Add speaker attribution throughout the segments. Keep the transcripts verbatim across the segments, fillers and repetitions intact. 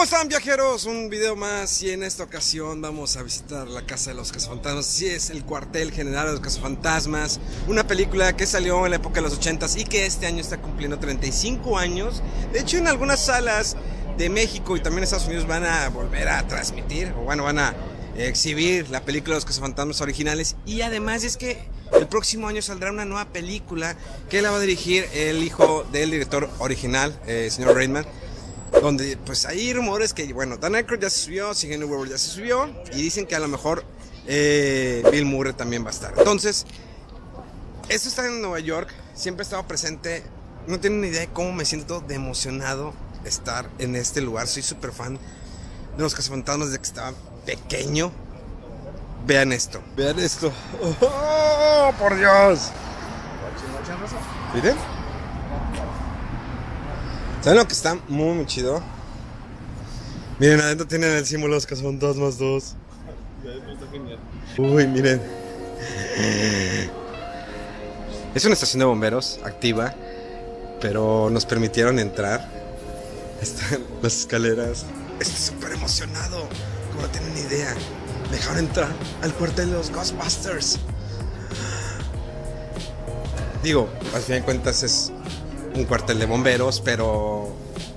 Speaker 1: están, viajeros? Un video más, y en esta ocasión vamos a visitar la Casa de los Cazafantasmas. Sí, es el cuartel general de los Cazafantasmas, una película que salió en la época de los ochentas y que este año está cumpliendo treinta y cinco años. De hecho, en algunas salas de México y también Estados Unidos van a volver a transmitir, o bueno, van a exhibir la película de los Cazafantasmas originales. Y además es que el próximo año saldrá una nueva película que la va a dirigir el hijo del director original, eh, señor Reitman, donde pues hay rumores que, bueno, Dan Aykroyd ya se subió, Sigourney Weaver ya se subió, y dicen que a lo mejor eh, Bill Murray también va a estar. Entonces, esto está en Nueva York, siempre he estado presente, no tienen ni idea de cómo me siento de emocionado de estar en este lugar. Soy súper fan de los Cazafantasmas desde que estaba pequeño. Vean esto, vean esto. ¡Oh, por Dios! ¿Miren? ¿Saben lo que está muy, muy chido? Miren, adentro tienen el símbolo de los Cazafantasmas dos. Uy, miren. Es una estación de bomberos activa, pero nos permitieron entrar. Están las escaleras. Estoy súper emocionado, como no tienen ni idea. Me dejaron entrar al cuartel de los Ghostbusters. Digo, al fin de cuentas es un cuartel de bomberos, pero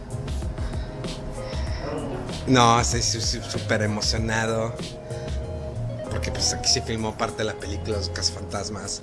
Speaker 1: no, estoy súper emocionado porque pues aquí se filmó parte de la película Los Cazafantasmas.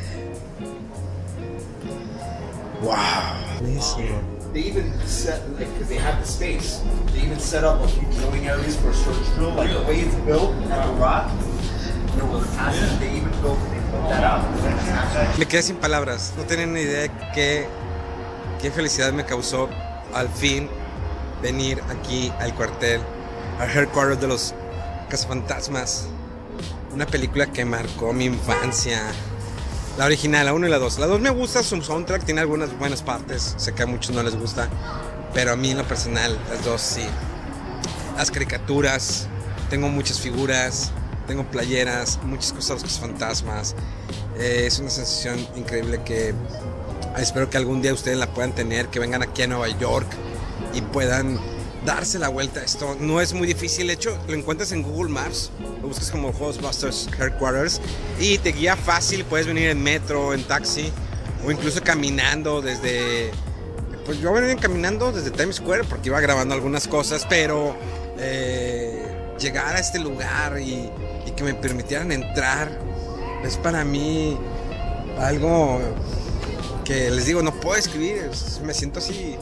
Speaker 1: Wow.
Speaker 2: They even set, like, because they have the space, they even set up a few drilling areas for a search drill, like the way it's built at the rock, you know, with the passage, they even built, they put that out.
Speaker 1: Me quedé sin palabras, no tienen ni idea de qué, qué felicidad me causó al fin venir aquí al cuartel, al headquarters de los Cazafantasmas. Una película que marcó mi infancia. La original, la uno y la dos. La dos me gusta, su soundtrack tiene algunas buenas partes. Sé que a muchos no les gusta, pero a mí en lo personal, las dos sí. Las caricaturas, tengo muchas figuras, tengo playeras, muchas cosas de los Cazafantasmas. Eh, es una sensación increíble que espero que algún día ustedes la puedan tener, que vengan aquí a Nueva York y puedan darse la vuelta a esto. No es muy difícil, de hecho lo encuentras en Google Maps, lo buscas como Ghostbusters Headquarters y te guía fácil. Puedes venir en metro, en taxi o incluso caminando desde, pues yo venía caminando desde Times Square porque iba grabando algunas cosas, pero eh, llegar a este lugar y, y que me permitieran entrar es para mí algo que les digo, no puedo escribir, me siento así.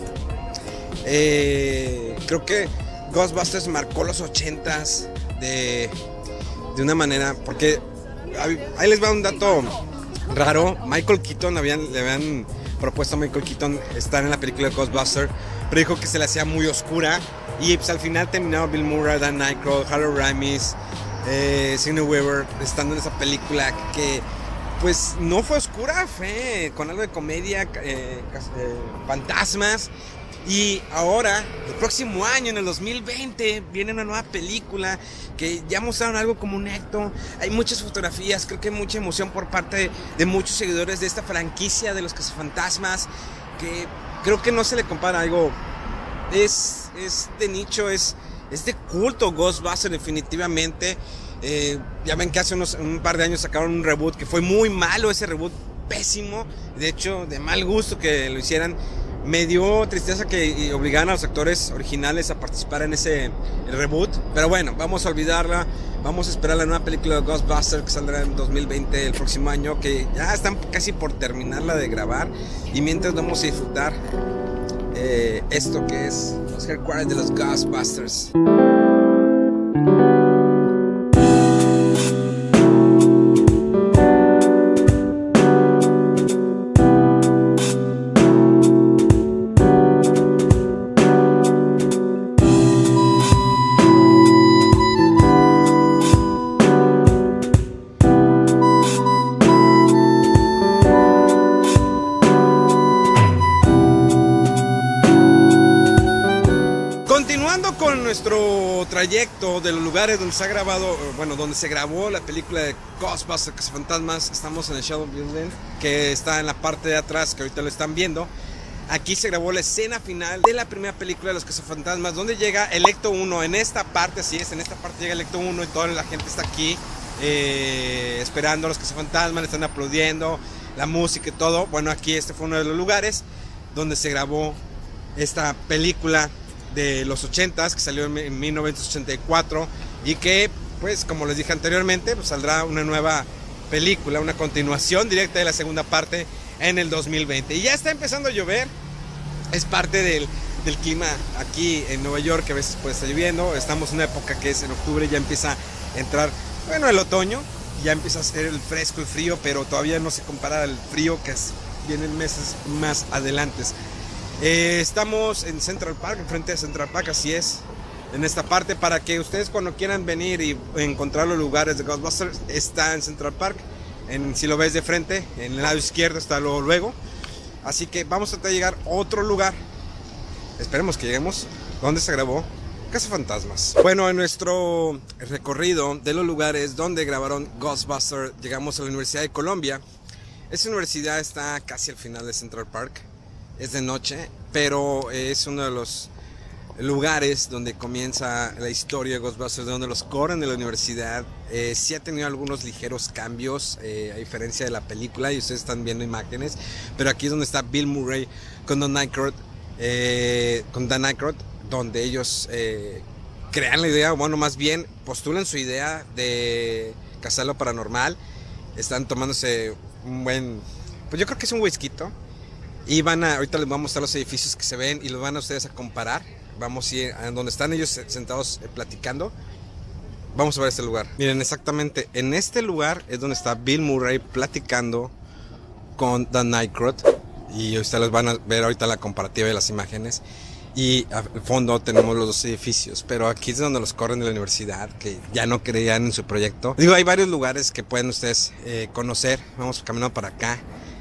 Speaker 1: Eh, creo que Ghostbusters marcó los ochentas de, de una manera, porque ahí les va un dato raro. Michael Keaton, habían, le habían propuesto a Michael Keaton estar en la película de Ghostbusters, pero dijo que se le hacía muy oscura y pues al final terminó Bill Murray, Dan Aykroyd, Harold Ramis, eh, Sigourney Weaver estando en esa película que pues no fue oscura, fue con algo de comedia, eh, eh, fantasmas. Y ahora, el próximo año, en el dos mil veinte, viene una nueva película que ya mostraron algo como un acto. Hay muchas fotografías, creo que hay mucha emoción por parte de, de muchos seguidores de esta franquicia de los Cazafantasmas, que creo que no se le compara algo. Es, es de nicho, es, es de culto Ghostbusters definitivamente. Eh, ya ven que hace unos, un par de años sacaron un reboot que fue muy malo, ese reboot pésimo, de hecho de mal gusto que lo hicieran. Me dio tristeza que obligaran a los actores originales a participar en ese reboot, pero bueno, vamos a olvidarla. Vamos a esperar la nueva película de Ghostbusters que saldrá en dos mil veinte, el próximo año, que ya están casi por terminarla de grabar, y mientras vamos a disfrutar eh, esto que es los headquarters de los Ghostbusters. Continuando con nuestro trayecto de los lugares donde se ha grabado, bueno, donde se grabó la película de Ghostbusters Cazafantasmas, estamos en el Shadow Building, que está en la parte de atrás, que ahorita lo están viendo. aquí se grabó la escena final de la primera película de Los Cazafantasmas, donde llega Electo uno. En esta parte, así es, en esta parte llega Electo uno y toda la gente está aquí eh, esperando a Los Cazafantasmas, le están aplaudiendo, la música y todo. Bueno, aquí este fue uno de los lugares donde se grabó esta película de los ochentas, que salió en mil novecientos ochenta y cuatro, y que, pues, como les dije anteriormente, pues saldrá una nueva película, una continuación directa de la segunda parte en el dos mil veinte. Y ya está empezando a llover, es parte del, del clima aquí en Nueva York, que a veces puede estar lloviendo. Estamos en una época que es en octubre, ya empieza a entrar, bueno, el otoño, ya empieza a ser el fresco, el frío, pero todavía no se compara al frío que es, vienen meses más adelante. Eh, estamos en Central Park, enfrente de Central Park, así es, en esta parte, para que ustedes cuando quieran venir y encontrar los lugares de Ghostbusters, está en Central Park. En, si lo ves de frente, en el lado izquierdo está luego, luego. Así que vamos a tratar de llegar a otro lugar. Esperemos que lleguemos donde se grabó Cazafantasmas. Bueno, en nuestro recorrido de los lugares donde grabaron Ghostbusters, llegamos a la Universidad de Columbia. Esa universidad está casi al final de Central Park. Es de noche, pero es uno de los lugares donde comienza la historia de Ghostbusters, de donde los corren de la universidad. Eh, sí ha tenido algunos ligeros cambios, eh, a diferencia de la película, y ustedes están viendo imágenes, pero aquí es donde está Bill Murray con Dan Aykroyd, eh, con Dan Aykroyd, donde ellos eh, crean la idea, bueno, más bien postulan su idea de cazar lo paranormal. Están tomándose un buen, pues yo creo que es un whisky, y van a, ahorita les vamos a mostrar los edificios que se ven y los van a ustedes a comparar. Vamos a ir a donde están ellos sentados eh, platicando. Vamos a ver este lugar. Miren, exactamente en este lugar es donde está Bill Murray platicando con Dan Aykroyd. Y ustedes van a ver ahorita la comparativa de las imágenes. Y al fondo tenemos los dos edificios. Pero aquí es donde los corren de la universidad, que ya no creían en su proyecto. Digo, hay varios lugares que pueden ustedes eh, conocer. Vamos caminando para acá.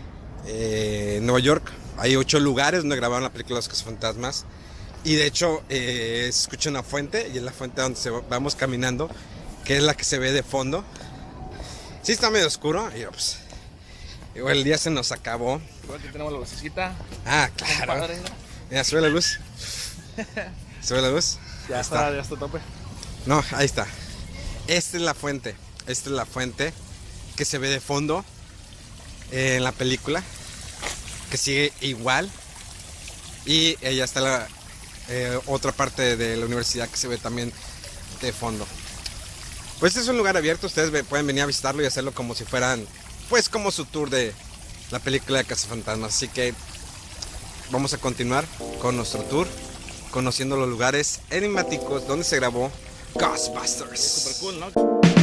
Speaker 1: Eh, en Nueva York hay ocho lugares donde grabaron la película Los Cazafantasmas. Y de hecho eh, se escucha una fuente, y es la fuente donde se va, vamos caminando, que es la que se ve de fondo. Sí está medio oscuro, y pues igual el día se nos acabó.
Speaker 3: Aquí tenemos la lucecita.
Speaker 1: Ah, claro. Mira, sube la luz. Sube la luz.
Speaker 3: Ya
Speaker 1: ahí
Speaker 3: está,
Speaker 1: está,
Speaker 3: ya está a tope.
Speaker 1: No, ahí está. Esta es la fuente. Esta es la fuente que se ve de fondo eh, en la película, que sigue igual. Y allá está la eh, otra parte de la universidad que se ve también de fondo. Pues este es un lugar abierto, ustedes ve, pueden venir a visitarlo y hacerlo como si fueran, pues como su tour de la película de Cazafantasmas. Así que vamos a continuar con nuestro tour, conociendo los lugares enigmáticos donde se grabó Ghostbusters.
Speaker 3: Super cool, ¿no?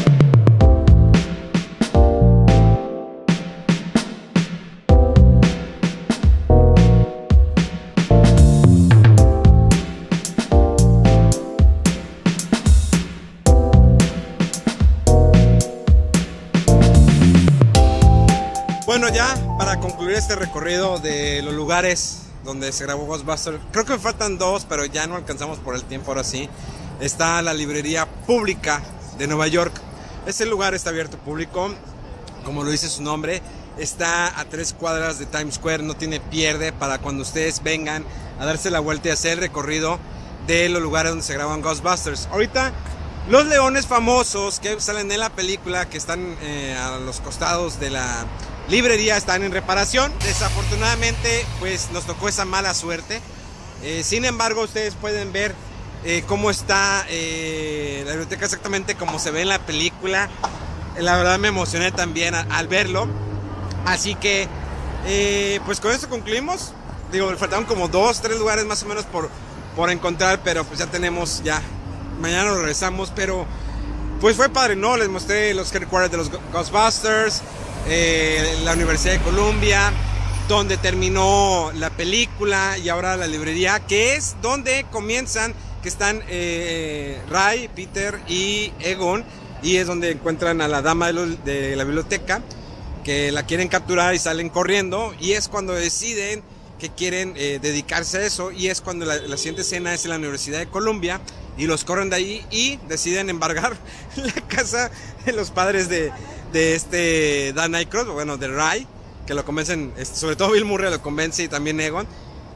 Speaker 1: Bueno, ya para concluir este recorrido de los lugares donde se grabó Ghostbusters, creo que me faltan dos, pero ya no alcanzamos por el tiempo. Ahora sí, está la librería pública de Nueva York. Este lugar está abierto al público, como lo dice su nombre. Está a tres cuadras de Times Square, no tiene pierde para cuando ustedes vengan a darse la vuelta y hacer el recorrido de los lugares donde se graban Ghostbusters. Ahorita los leones famosos que salen en la película, que están eh, a los costados de la librería, están en reparación. Desafortunadamente, pues nos tocó esa mala suerte. Eh, sin embargo, ustedes pueden ver eh, cómo está eh, la biblioteca exactamente como se ve en la película. La verdad me emocioné también a, al verlo. Así que, eh, pues con esto concluimos. Digo, me faltaron como dos, tres lugares más o menos por, por encontrar, pero pues ya tenemos, ya, mañana nos regresamos. Pero pues fue padre, ¿no? Les mostré los headquarters de los Ghostbusters. Eh, la Universidad de Columbia, donde terminó la película, y ahora la librería, que es donde comienzan, que están eh, Ray, Peter y Egon, y es donde encuentran a la dama de, los, de la biblioteca, que la quieren capturar y salen corriendo, y es cuando deciden que quieren eh, dedicarse a eso, y es cuando la, la siguiente escena es en la Universidad de Columbia, y los corren de ahí y deciden embargar la casa de los padres de, de este Dan Aykroyd, bueno, de Ray, que lo convencen, sobre todo Bill Murray lo convence, y también Egon,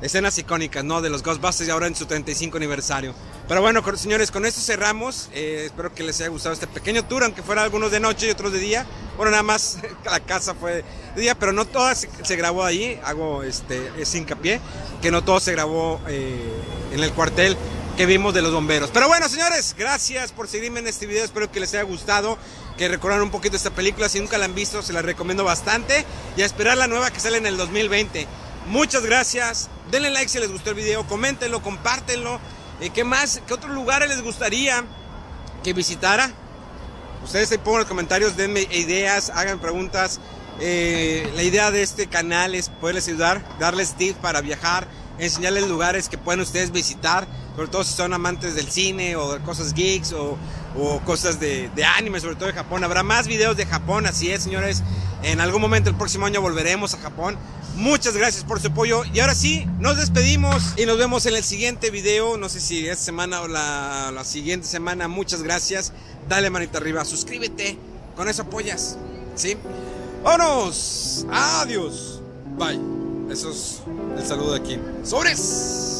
Speaker 1: escenas icónicas, ¿no? De los Ghostbusters y ahora en su treinta y cinco aniversario. Pero bueno, con, señores, con esto cerramos. Eh, espero que les haya gustado este pequeño tour, aunque fuera algunos de noche y otros de día. Bueno, nada más la casa fue de día, pero no toda se, se grabó ahí. Hago este, ese hincapié, que no todo se grabó eh, en el cuartel que vimos de los bomberos. Pero bueno, señores, gracias por seguirme en este video. Espero que les haya gustado, que recordaran un poquito esta película. Si nunca la han visto, se la recomiendo bastante. Y a esperar la nueva que sale en el dos mil veinte. Muchas gracias. Denle like si les gustó el video. Coméntenlo, compártenlo. Eh, ¿Qué más? ¿Qué otros lugares les gustaría que visitara? Ustedes ahí pongan en los comentarios, denme ideas, hagan preguntas. Eh, la idea de este canal es poderles ayudar, darles tips para viajar, enseñarles lugares que pueden ustedes visitar, sobre todo si son amantes del cine o de cosas geeks o, o cosas de, de anime, sobre todo de Japón. Habrá más videos de Japón, así es, señores. En algún momento el próximo año volveremos a Japón. Muchas gracias por su apoyo y ahora sí, nos despedimos y nos vemos en el siguiente video. No sé si esta semana o la, la siguiente semana. Muchas gracias. Dale manita arriba, suscríbete. Con eso apoyas, ¿sí? ¡Vámonos! ¡Adiós! Bye. Eso es el saludo de aquí. ¡Sobres!